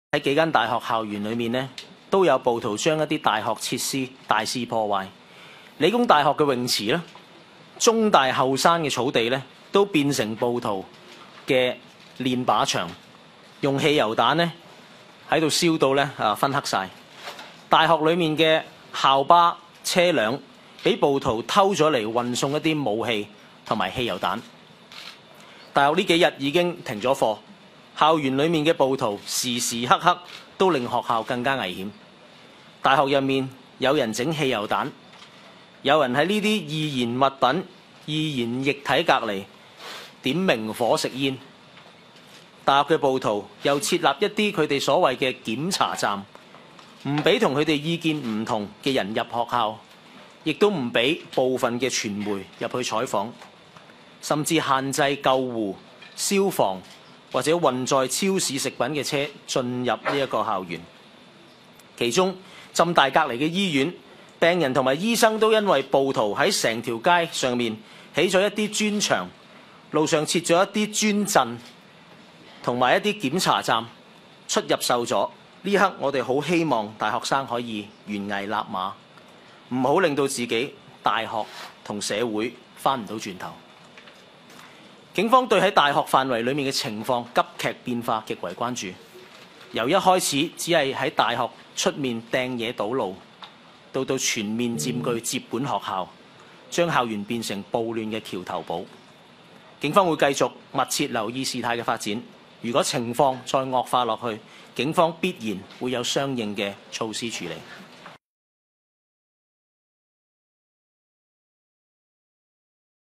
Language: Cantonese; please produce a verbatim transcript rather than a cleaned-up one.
喺幾間大學校園裏面呢，都有暴徒將一啲大學設施大肆破壞。理工大學嘅泳池咧，中大後山嘅草地咧，都變成暴徒嘅練靶場，用汽油彈咧喺度燒到咧啊燻黑晒。大學裏面嘅校巴車輛俾暴徒偷咗嚟運送一啲武器同埋汽油彈。大學呢幾日已經停咗課，校園裏面嘅暴徒時時刻刻都令學校更加危險。大學入面有人整汽油彈，有人喺呢啲易燃物品、易燃液體隔離點明火食煙。大學嘅暴徒又設立一啲佢哋所謂嘅檢查站，唔俾同佢哋意見唔同嘅人入學校，亦都唔俾部分嘅傳媒入去採訪，甚至限制救護、消防或者運載超市食品嘅車進入呢一個校園。其中浸大隔離嘅醫院，病人同埋醫生都因為暴徒喺成條街上面起咗一啲磚牆，路上設咗一啲磚陣，同埋一啲檢查站，出入受阻。呢刻我哋好希望大學生可以懸崖勒馬，唔好令到自己大學同社會返唔到轉頭。警方對喺大學範圍裡面嘅情況急劇變化極為關注，由一開始只係喺大學出面掟嘢堵路，到到全面佔據接管學校，將校園變成暴亂嘅橋頭堡。警方會繼續密切留意事態嘅發展，如果情況再惡化落去，警方必然會有相應嘅措施處理。